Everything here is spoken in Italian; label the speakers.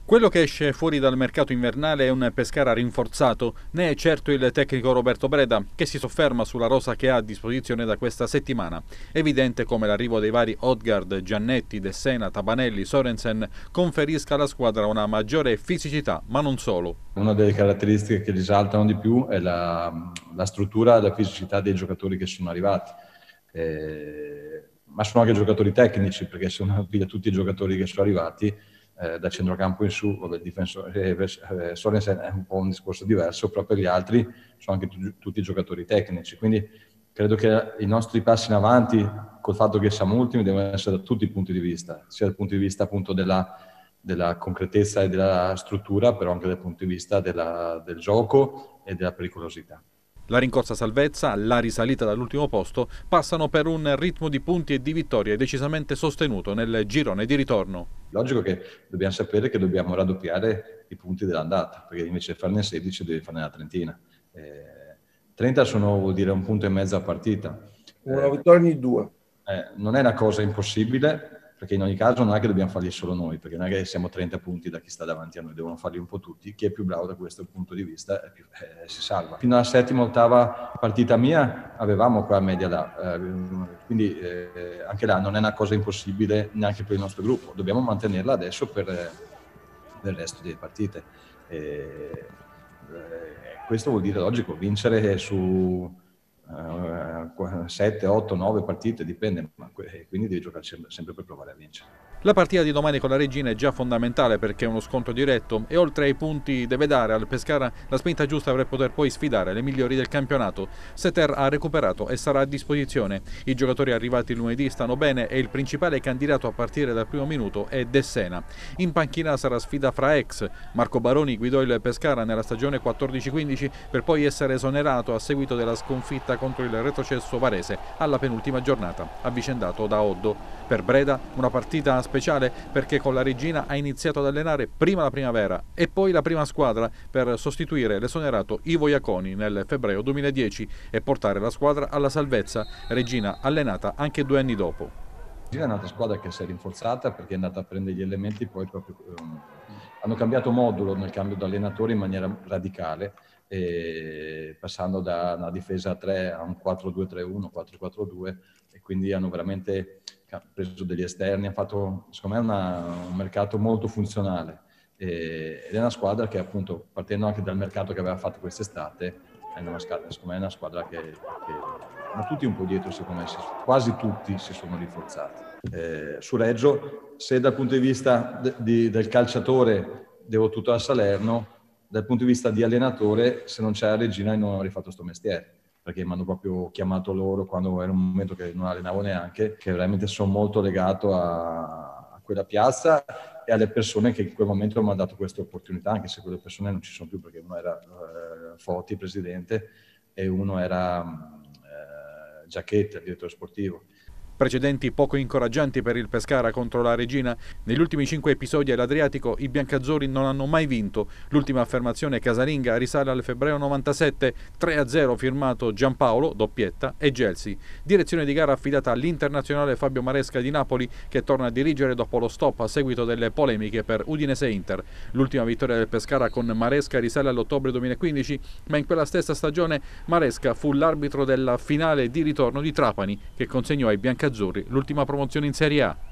Speaker 1: Quello che esce fuori dal mercato invernale è un Pescara rinforzato, ne è certo il tecnico Roberto Breda, che si sofferma sulla rosa che ha a disposizione da questa settimana. Evidente come l'arrivo dei vari Odgaard, Giannetti, Dessena, Tabanelli, Sorensen conferisca alla squadra una maggiore fisicità, ma non solo.
Speaker 2: Una delle caratteristiche che risaltano di più è la struttura e la fisicità dei giocatori che sono arrivati. Ma sono anche giocatori tecnici, perché se uno piglia tutti i giocatori che sono arrivati, da centrocampo in su, il difensore Sorensen è un po' un discorso diverso, però per gli altri sono anche tutti giocatori tecnici. Quindi credo che i nostri passi in avanti, col fatto che siamo ultimi, devono essere da tutti i punti di vista, sia dal punto di vista appunto della concretezza e della struttura, però anche dal punto di vista del gioco e della pericolosità.
Speaker 1: La rincorsa salvezza, la risalita dall'ultimo posto passano per un ritmo di punti e di vittorie decisamente sostenuto nel girone di ritorno.
Speaker 2: Logico che dobbiamo sapere che dobbiamo raddoppiare i punti dell'andata, perché invece di farne 16 devi farne una trentina. 30 vuol dire 1,5 punti a partita.
Speaker 3: Una vittoria ogni 2.
Speaker 2: Non è una cosa impossibile, perché in ogni caso non è che dobbiamo farli solo noi, perché non è che siamo 30 punti da chi sta davanti a noi, devono farli un po' tutti. Chi è più bravo da questo punto di vista si salva. Fino alla settima, ottava partita mia avevamo quella media là, quindi anche là non è una cosa impossibile neanche per il nostro gruppo, dobbiamo mantenerla adesso per il resto delle partite. Questo vuol dire, logico, vincere su 7, 8, 9 partite, dipende, ma quindi devi giocare sempre per provare a vincere.
Speaker 1: La partita di domani con la Regina è già fondamentale perché è uno scontro diretto e oltre ai punti deve dare al Pescara la spinta giusta per poter poi sfidare le migliori del campionato. Setter ha recuperato e sarà a disposizione. I giocatori arrivati lunedì stanno bene e il principale candidato a partire dal primo minuto è Dessena. In panchina sarà sfida fra ex. Marco Baroni guidò il Pescara nella stagione 14-15 per poi essere esonerato a seguito della sconfitta contro il retrocesso varese alla penultima giornata, avvicendato da Oddo. Per Breda una partita speciale perché con la Regina ha iniziato ad allenare prima la primavera e poi la prima squadra per sostituire l'esonerato Ivo Iaconi nel febbraio 2010 e portare la squadra alla salvezza, Regina allenata anche 2 anni dopo.
Speaker 2: Regina è un'altra squadra che si è rinforzata perché è andata a prendere gli elementi, poi proprio hanno cambiato modulo nel cambio di allenatore in maniera radicale, passando da una difesa a 3 a un 4-2-3-1, 4-4-2, e quindi hanno veramente preso degli esterni, ha fatto secondo me un mercato molto funzionale, ed è una squadra che appunto, partendo anche dal mercato che aveva fatto quest'estate, secondo me è una squadra che ma tutti un po' dietro, secondo me quasi tutti si sono rinforzati. Su Reggio, se dal punto di vista del calciatore devo tutto a Salerno, dal punto di vista di allenatore, se non c'è la Regina non avrei fatto sto mestiere, perché mi hanno proprio chiamato loro quando era un momento che non allenavo neanche, che veramente sono molto legato a quella piazza e alle persone che in quel momento mi hanno dato questa opportunità, anche se quelle persone non ci sono più, perché uno era Foti, presidente, e uno era Giacchetti, il direttore sportivo.
Speaker 1: Precedenti poco incoraggianti per il Pescara contro la Regina. Negli ultimi 5 episodi all'Adriatico i biancazzurri non hanno mai vinto. L'ultima affermazione casalinga risale al febbraio 97, 3-0 firmato Giampaolo, doppietta, e Gelsi. Direzione di gara affidata all'internazionale Fabio Maresca di Napoli, che torna a dirigere dopo lo stop a seguito delle polemiche per Udinese-Inter. L'ultima vittoria del Pescara con Maresca risale all'ottobre 2015, ma in quella stessa stagione Maresca fu l'arbitro della finale di ritorno di Trapani, che consegnò ai biancazzurri l'ultima promozione in Serie A.